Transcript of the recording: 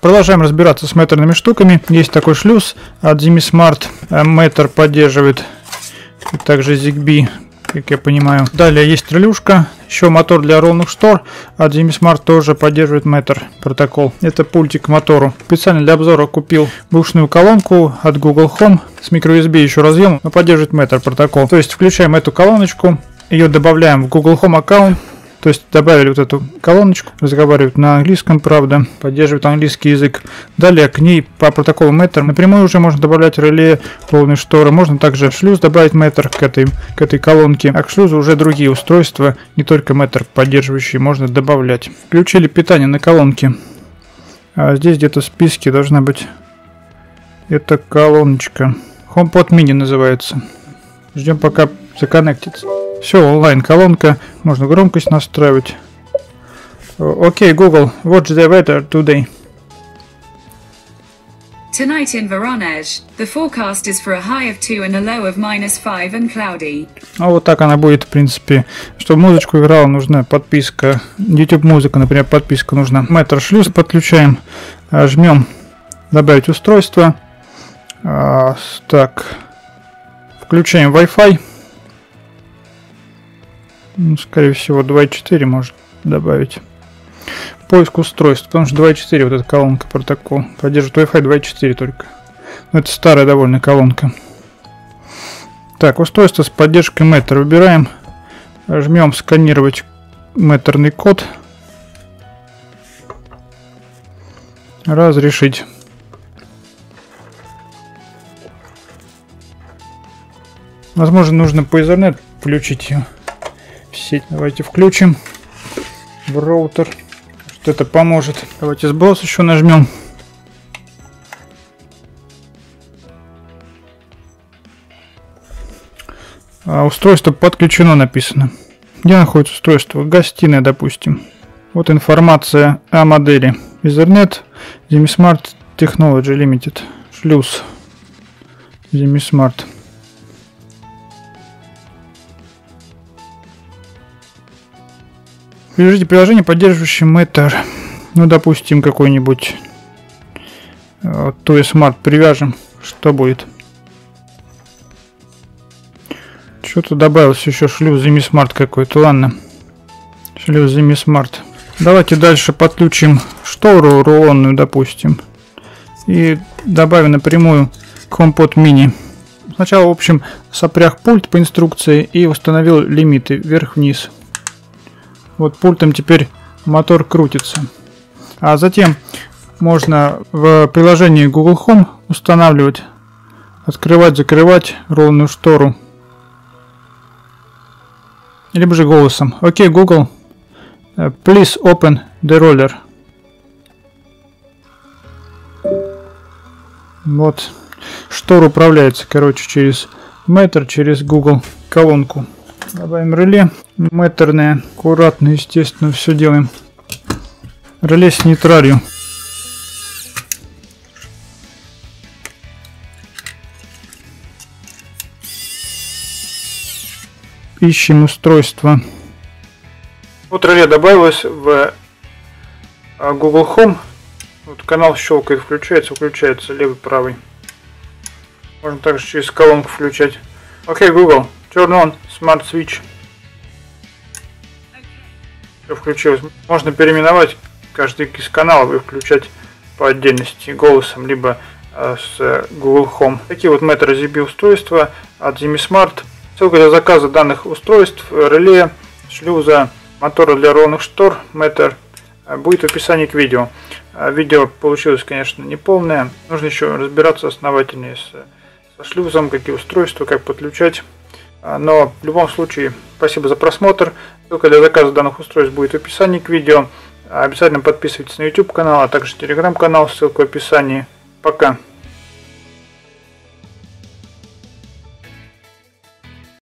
Продолжаем разбираться с метрными штуками. Есть такой шлюз от ZimiSmart. Метр поддерживает. И также ZigBee, как я понимаю. Далее есть релюшка. Еще мотор для ровных штор. От ZimiSmart тоже поддерживает метр протокол. Это пультик к мотору. Специально для обзора купил бушную колонку от Google Home. С microUSB еще разъем, но поддерживает метр протокол. То есть включаем эту колоночку. Ее добавляем в Google Home аккаунт. То есть добавили вот эту колоночку, разговаривают на английском, правда, поддерживает английский язык. Далее к ней по протоколу метр напрямую уже можно добавлять реле, ровные шторы. Можно также шлюз добавить метр к этой колонке. А к шлюзу уже другие устройства, не только метр поддерживающие, можно добавлять. Включили питание на колонке. А здесь где-то в списке должна быть эта колоночка. HomePod Mini называется. Ждем пока законнектится. Все, онлайн колонка, можно громкость настраивать. Окей, Google, what's the weather today? Tonight in Voronezh, the forecast is for a high of 2 and a low of -5 and cloudy. А вот так она будет, в принципе. Чтобы музычку играла, нужна подписка. YouTube музыка, например, подписка нужна. Метр шлюз подключаем, жмем добавить устройство. Так, включаем Wi-Fi. Скорее всего 2.4 может добавить. Поиск устройств, потому что 2.4 вот эта колонка протокол. Поддерживает Wi-Fi 2.4 только. Но это старая довольно колонка. Так, устройство с поддержкой метр выбираем. Жмем сканировать метрный код. Разрешить. Возможно, нужно по Ethernet включить ее. Сеть. Давайте включим в роутер, что это поможет. Давайте сброс еще нажмем. Устройство подключено написано. Где находится устройство? Гостиная, допустим. Вот информация о модели. Ethernet, ZimiSmart Technology Limited. Шлюз ZimiSmart. Привяжите приложение, поддерживающее метр. Ну, допустим, какой-нибудь ToySmart привяжем. Что будет? Что-то добавился еще шлюз ZimiSmart какой-то. Ладно. Шлюз ZimiSmart. Давайте дальше подключим штору рулонную, допустим. И добавим напрямую HomePod Mini. Сначала, в общем, сопряг пульт по инструкции и установил лимиты вверх-вниз. Вот пультом теперь мотор крутится. А затем можно в приложении Google Home устанавливать, открывать, закрывать ровную штору. Либо же голосом. Окей, Google, please open the roller. Вот. Штора управляется, короче, через метр, через Google колонку. Добавим реле метрное, аккуратно, естественно, все делаем. Реле с нейтралью. Ищем устройство. Вот реле добавилось в Google Home. Вот канал щелкает, включается, выключается, левый, правый. Можно также через колонку включать. Окей, Google, turn on Smart Switch. Все включилось. Можно переименовать каждый из каналов и включать по отдельности голосом, либо с Google Home. Такие вот метро ZigBee устройства от ZimiSmart. Ссылка для заказа данных устройств, реле, шлюза, мотора для ровных штор, метр будет в описании к видео. Видео получилось, конечно, неполное. Нужно еще разбираться основательнее со шлюзом, какие устройства, как подключать. Но в любом случае, спасибо за просмотр. Ссылка для заказа данных устройств будет в описании к видео. Обязательно подписывайтесь на YouTube канал, а также Telegram канал, ссылка в описании. Пока.